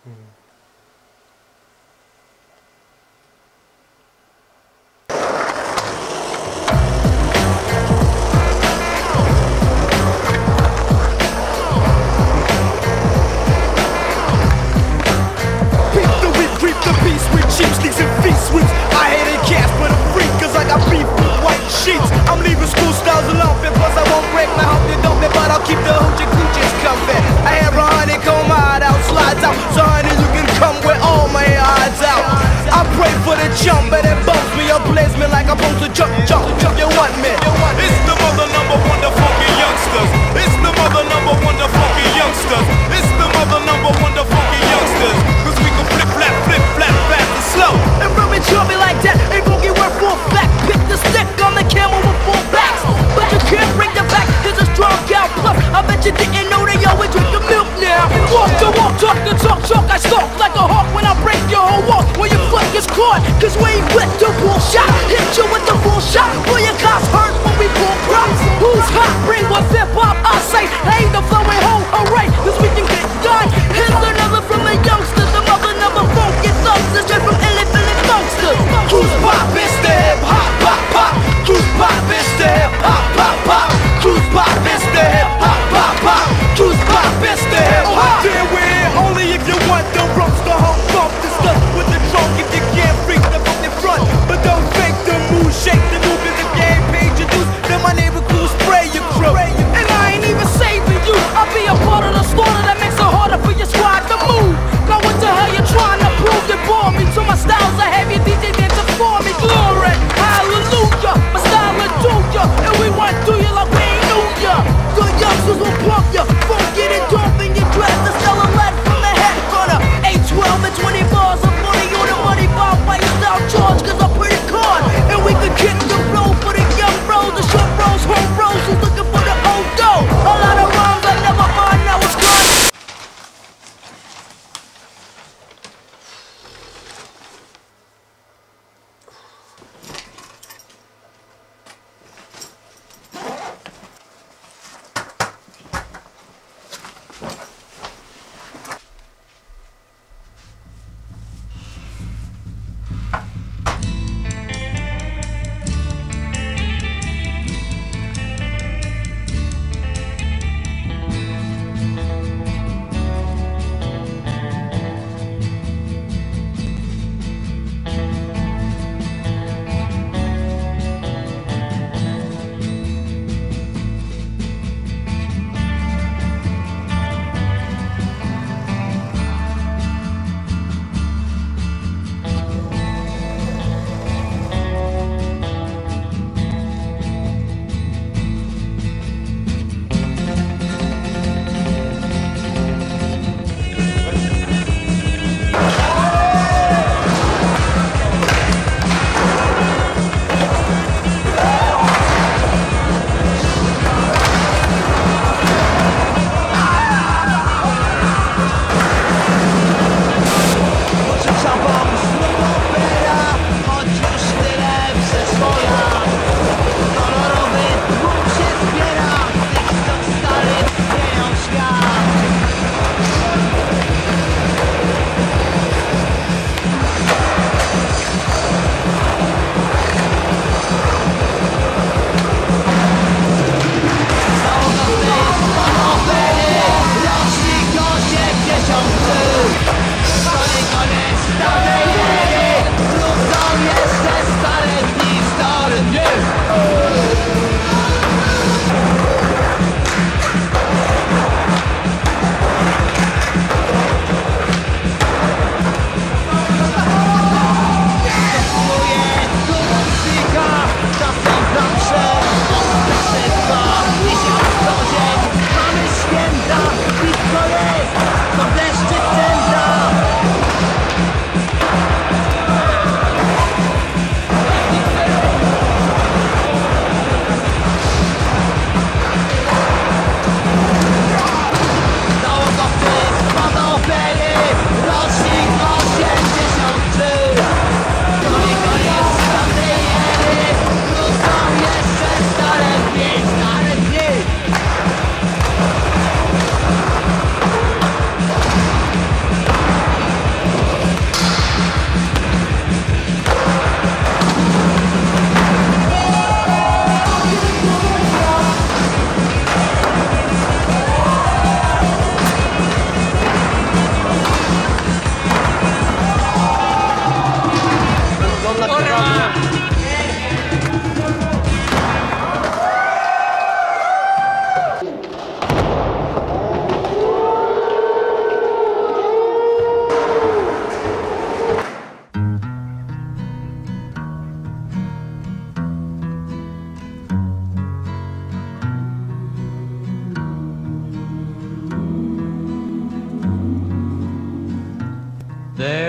I'm leaving school styles alone, plus I won't break my heart, you don't, but I'll keep the hoochie coochies comfy. I have a honeycomb hideout, slides out, so honey you can come with all my odds out. I pray for the jump, but it bumps me or plays me like I'm supposed to jump, you want me? It's the mother number one, the funky youngsters. It's the mother number one, the funky youngsters. It's the mother number one, the funky youngsters. Cause we can flip, flap, fast and slow. And really chubby like that, ain't funky word for a fact. Pick the stick on the camel with four backs, but you can't bring the back, cause it's strong out. Plus, I bet you didn't know they always drink the milk now. Walk the walk, talk the talk, I stalk like a hawk when I break your whole walk. When your foot gets caught, cause we ain't with the bullshot. Hit you with the full shot, will your cops hurt when we pull props? Who's hot? Bring what's hip-hop, I say, hey, the flow ain't whole, hooray, cause we can get done. Here's another from the youngsters, the mother number funky thugs, it's straight from Illy Billy Funksters. Who's pop, it's the hip-hop, pop, pop. Cruise pop, it's the hip-hop, pop, pop. Cruise pop, it's the hip-hop, pop, pop. Cruise pop, it's the hip-hop. Then we're here only if you want the ropes, the whole bump, the stuff with the trunk if you can't freak the up in front. But don't fake the move, shake the move if you can't pay your dues. Then my neighbor crew spray your crew. And I ain't even saving you, I'll be a part of the slaughter that makes it harder for your squad to move. Now what the hell you trying to prove? They bore me to my styles, I have your DJ dance for me. Glory, hallelujah, my style will do ya, and we want to you like we ain't knew ya. The youngsters will pump ya, won't get it dump in your dress. The style of lead from the head runner. 812 and 20 bars, I'm funny on the money bar, why you style charge, cause I'm pretty card. And we can kick the flow for the young bros, the short bros, home bros, who's looking for the old dough. A lot of rhymes, I never mind, now it's gone.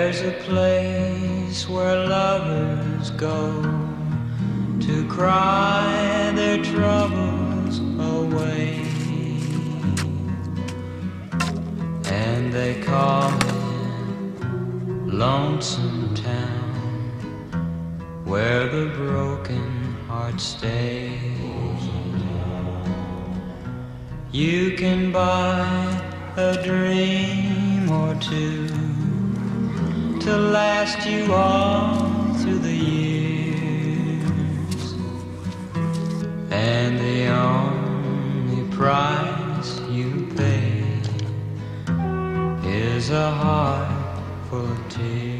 There's a place where lovers go to cry their troubles away, and they call it Lonesome Town, where the broken heart stays. You can buy a dream or two to last you all through the years, and the only price you pay is a heart full of tears.